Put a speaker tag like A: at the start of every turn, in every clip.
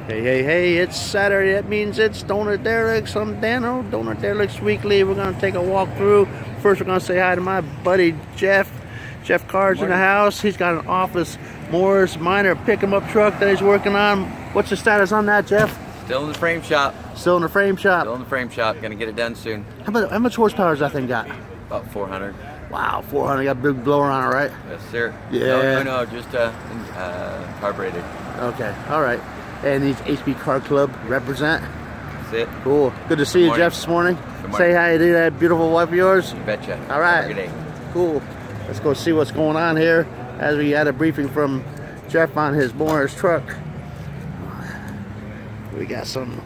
A: Hey, hey, hey, it's Saturday. That means it's Donut Derelicts. I'm Dano, Donut Derelicts Weekly. We're going to take a walk through. First, we're going to say hi to my buddy, Jeff. Jeff Carr's in the house. He's got an office Morris minor pick-em-up truck that he's working on. What's the status on that, Jeff?
B: Still in the frame shop.
A: Still in the frame shop?
B: Still in the frame shop. Gonna get it done soon.
A: How much horsepower does that thing got?
B: About 400.
A: Wow, 400. Got a big blower on it, right?
B: Yes, sir.
A: Yeah.
B: No, just carbureted.
A: Okay, all right. And these HB Car Club represent?
B: That's it.
A: Cool. Good to see you, Jeff, this morning. Say hi to that beautiful wife of yours.
B: You betcha.
A: All right.
B: Good day.
A: Cool. Let's go see what's going on here as we had a briefing from Jeff on his Morris truck. We got some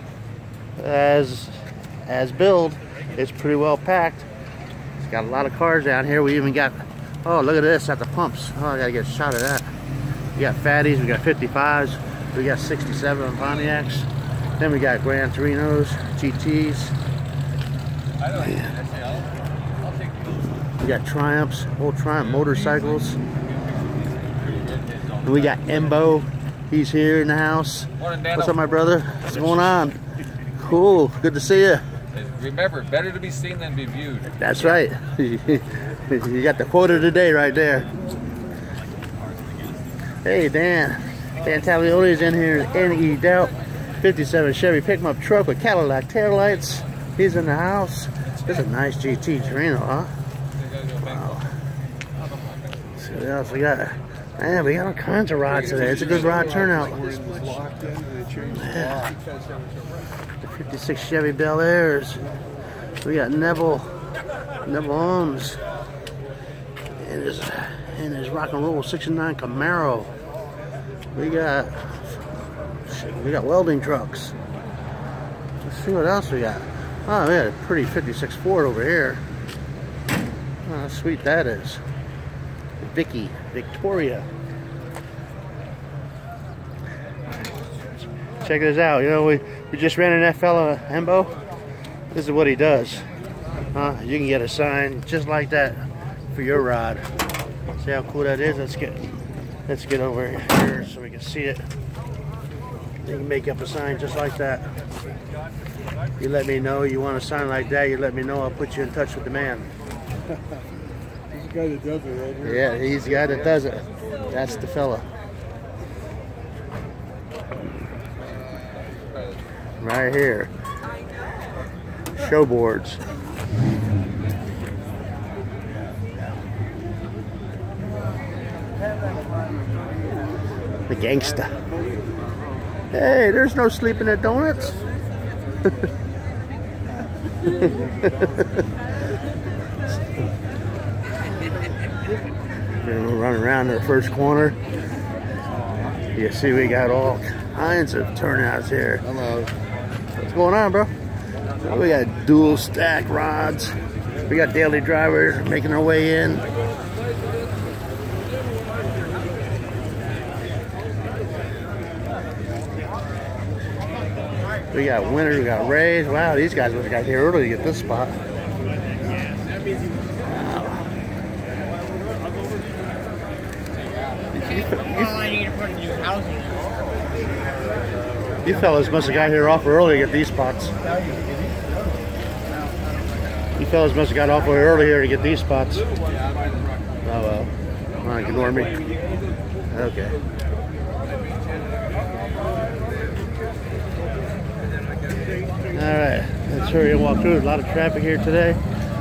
A: as build. It's pretty well packed. It's got a lot of cars down here. We even got, oh, look at this at the pumps. Oh, I gotta get a shot of that. We got fatties, we got 55s, we got 67 Pontiacs. Then we got Gran Torinos, GTs. We got Triumphs, old Triumph motorcycles. And we got Embo. He's here in the house. What's up, my brother? What's going on? Cool. Good to see you.
C: Remember, better to be seen than be viewed.
A: That's right. You got the quote of the day right there. Hey, Dan. Dan Taglioli's in here. N.E. Doubt. 57 Chevy pick-em-up truck with Cadillac taillights. He's in the house. This is a nice GT Torino, huh? Wow. See what else we got? Man, we got all kinds of rods today. It's a good rod turnout. Yeah. The 56 Chevy Bel Airs. We got Neville Owens. And his rock and roll 69 Camaro. We got welding trucks. Let's see what else we got. Oh, we got a pretty 56 Ford over here. Oh, how sweet that is. Victoria. Check this out. You know, we just ran in that fella Embo. This is what he does. You can get a sign just like that for your rod. See how cool that is? Let's get over here so we can see it. You can make up a sign just like that. You let me know you want a sign like that. You let me know. I'll put you in touch with the man.
D: He's the guy that does it right here.
A: Yeah, he's the guy that does it. That's the fella. Right here. Showboards. The gangsta. Hey, there's no sleeping at Donuts. We're running around the first corner. You see we got all kinds of turnouts here.
D: Hello.
A: What's going on, bro? We got dual stack rods. We got daily drivers making their way in. We got Winners, we got Rays. Wow, these guys would have got here early to get this spot. You fellas must have got here awful early to get these spots. You fellas must have got awful early here to get these spots. Oh well. Come on, ignore me. Okay. Alright, let's hurry and walk through. There's a lot of traffic here today.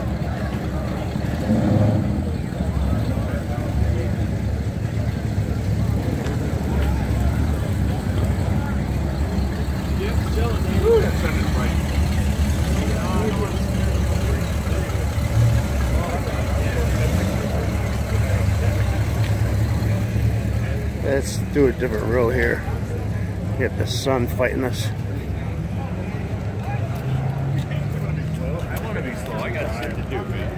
A: Let's do a different row here. Get the sun fighting us.
C: I want to be slow. I got shit to do, man.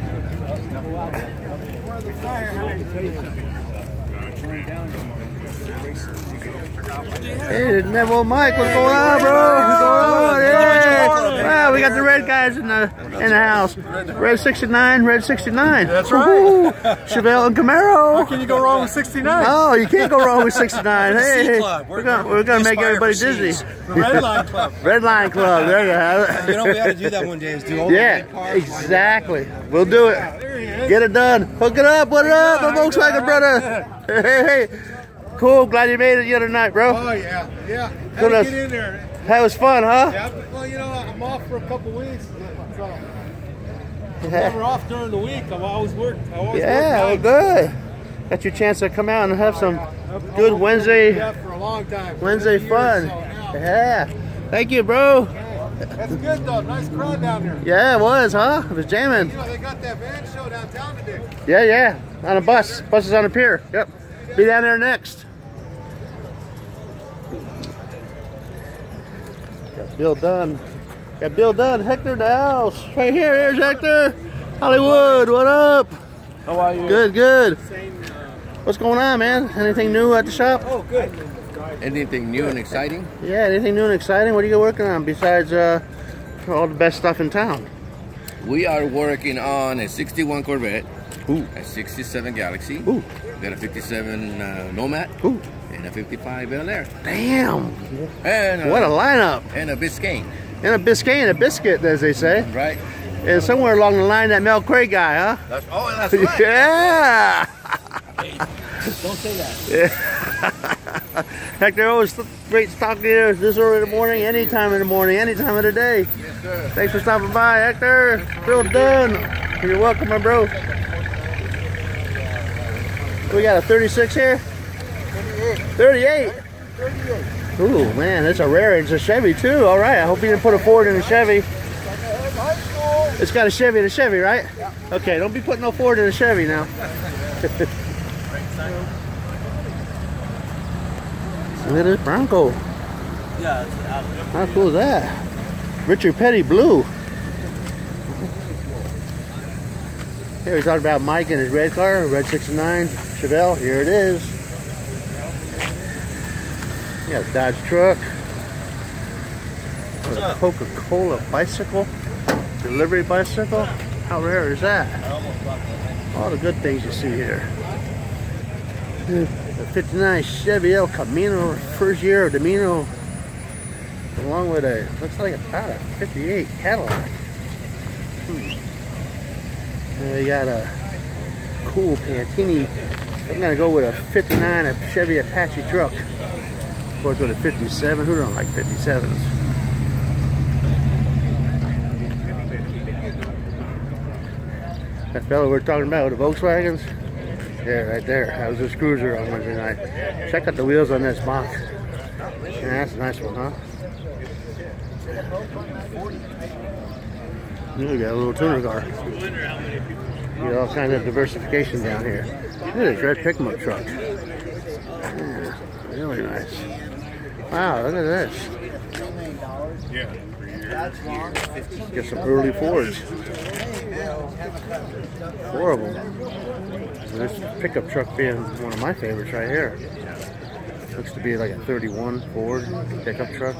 A: Hey, Neville Mike, what's going on, bro? What's going on? Yeah. Wow, we got the red guys in the house. Red 69, red 69.
D: That's right.
A: Chevelle and Camaro.
D: How can you go wrong with 69?
A: Oh, you can't go wrong with 69. Hey,
D: Club.
A: we're gonna make everybody dizzy.
D: The Red Line Club.
A: Red Line Club. There you have it.
E: You know, we ought to do that one day. Is do all
A: Yeah, exactly. We'll do it. Get it done. Hook it up. What up, my Volkswagen brother? Hey. Cool. Glad you made it the other night, bro.
D: Oh, yeah. Yeah. Had
A: Good
D: to
A: as-
D: get in there.
A: That was fun, huh?
D: Yeah, well, you know, I'm off for a couple weeks. So I'm never off during the week. I've always worked.
A: Yeah, well, good. Got your chance to come out and have some good Wednesday
D: for a long time.
A: Wednesday
D: 30
A: fun.
D: years, so,
A: Yeah. Thank you, bro.
D: That's good, though. Nice crowd down there.
A: Yeah, it was, huh? It was jamming.
D: You know, they got that van show downtown today.
A: Yeah. On a bus. Bus is on the pier. Yep. Be down there next. Got Bill Dunn. Got Bill Dunn. Hector in the house. Right here. Here's Hector. Hollywood. What up?
D: How are you?
A: Good. What's going on, man? Anything new at the shop?
D: Oh, good.
E: Anything new and exciting?
A: Yeah, anything new and exciting? What are you working on besides all the best stuff in town?
E: We are working on a 61 Corvette,
A: Ooh.
E: a 67 Galaxy,
A: Ooh.
E: then a 57 Nomad,
A: Ooh.
E: and a 55 Bel Air.
A: Damn.
E: And
A: What a lineup.
E: and a Biscayne,
A: And a Biscayne, a biscuit, as they say.
E: right?
A: And somewhere along the line, that Mel Craig guy, huh?
E: That's right.
A: Yeah.
E: Don't say that.
A: Yeah. Hector, always great talking to you this early in the morning, any time in the morning, any time of the day.
E: Yes, sir.
A: Thanks for stopping by, Hector. Bill Dunn. You're welcome, my bro. We got a 36 here? 38. Ooh, man, that's a rare. It's a Chevy, too. All right. I hope you didn't put a Ford in a Chevy. It's got a Chevy in a Chevy, right? Okay, don't be putting no Ford in a Chevy now. Look at this Bronco.
C: Yeah,
A: How cool is that? Richard Petty Blue. Here we talked about Mike and his red car, red 69 Chevelle. Here it is. Yeah, Dodge truck. With a Coca-Cola bicycle. Delivery bicycle. How rare is that? All the good things you see here. The 59 Chevy El Camino, first year of Domino, along with a, looks like about a 58 Cadillac. And we got a cool Pantini. I'm gonna go with a 59 a Chevy Apache truck. Of course, with a 57. Who don't like 57s? That fellow we're talking about with the Volkswagens. Yeah, right there. That was this cruiser on Wednesday night. Check out the wheels on this box. Yeah, that's a nice one, huh? You got a little tuner car. You got all kinds of diversification down here. Look at this red pickup truck. Yeah, really nice. Wow, look at this. Get some early Fords. 4 of them. This pickup truck being one of my favorites right here. Looks to be like a 31 Ford pickup truck.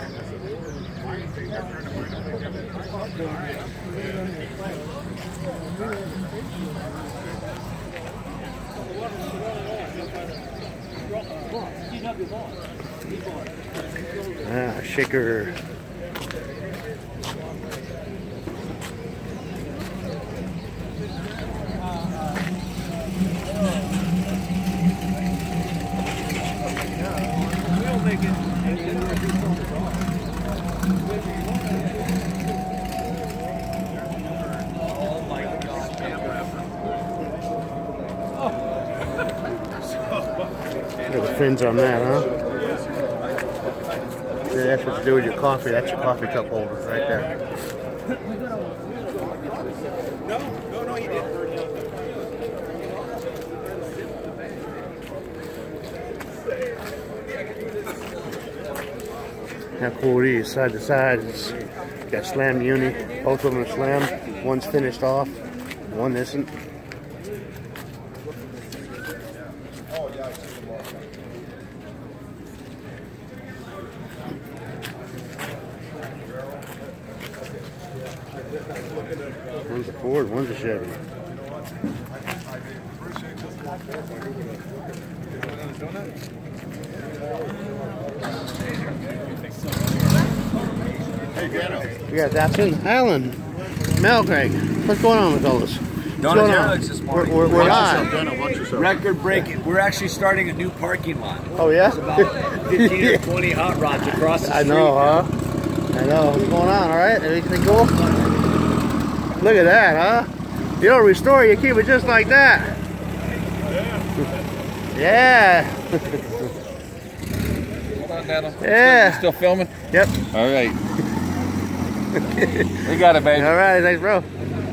A: Ah, shaker. Look at the fins on that, huh? See, that's what you do with your coffee. That's your coffee cup holder right there.
C: No, you didn't.
A: How cool are these? Side to side. It's got slam uni. Both of them are slam. One's finished off. One isn't. Ford, one's a Chevy. We got Datsun. Alan, Mel Craig, what's going on with all this?
C: Derelicts this morning.
A: We're live.
C: Record breaking. We're actually starting a new parking lot.
A: Oh yeah?
C: It's about 15 or 20 hot rods across the street.
A: I know, huh? I know. What's going on, alright? Everything cool? Look at that, huh? You don't restore, you keep it just like that. Yeah.
C: Hold on, Daniel.
A: Yeah.
C: Still filming?
A: Yep.
C: All right. We got it, baby.
A: Alright, thanks, bro.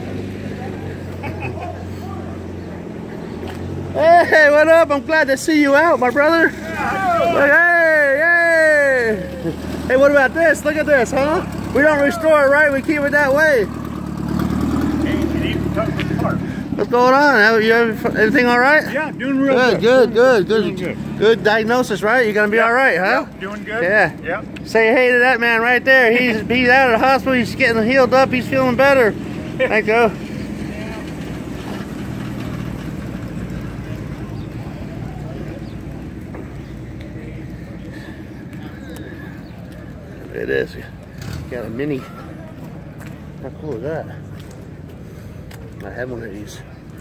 A: Hey, what up? I'm glad to see you out, my brother. Hey, hey. Hey, what about this? Look at this, huh? We don't restore it, right? We keep it that way. What's going on? Everything all right?
D: Yeah, doing real good.
A: Good diagnosis, right? You're gonna be all right, huh?
D: Yep, doing good.
A: Yeah.
D: Yep.
A: Say hey to that man right there. He's out of the hospital. He's getting healed up. He's feeling better. Thank you. It is. Got a mini. How cool is that? I had one of these.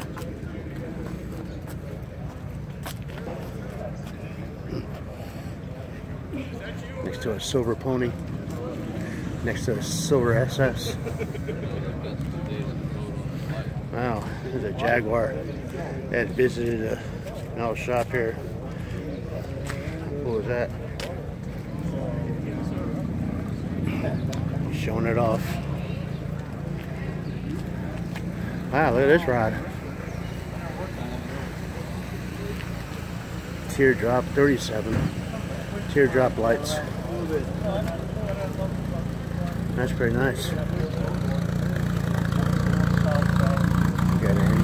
A: Next to a silver pony. Next to a silver SS. Wow, there's a Jaguar. I had visited a metal shop here. What was that? Showing it off. Wow, look at this rod. Teardrop 37. Teardrop lights. That's pretty nice. Got an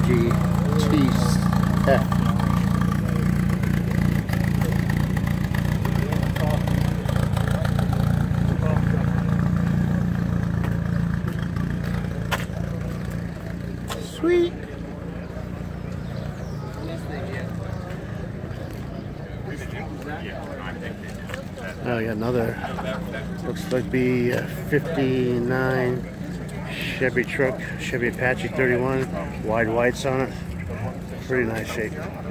A: MGT. Sweet. Oh, we got another. Looks like be a 59 Chevy truck, Chevy Apache 31, wide whites on it. Pretty nice shape.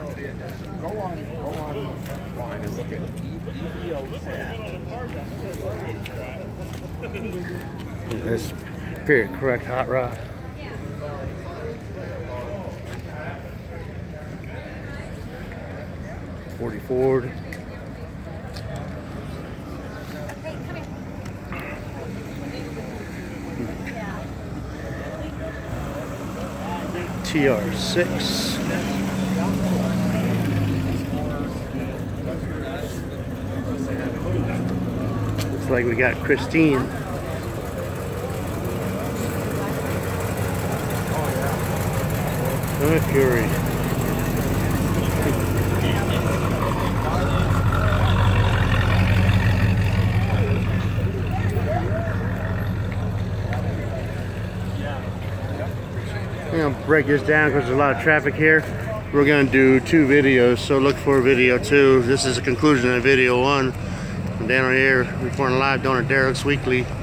A: This very correct hot rod. Ford. TR6. Looks like we got Christine. Fury. I'm gonna break this down because there's a lot of traffic here. We're gonna do 2 videos, so look for video 2. This is the conclusion of video 1. I'm down here reporting live down at Derelicts Weekly.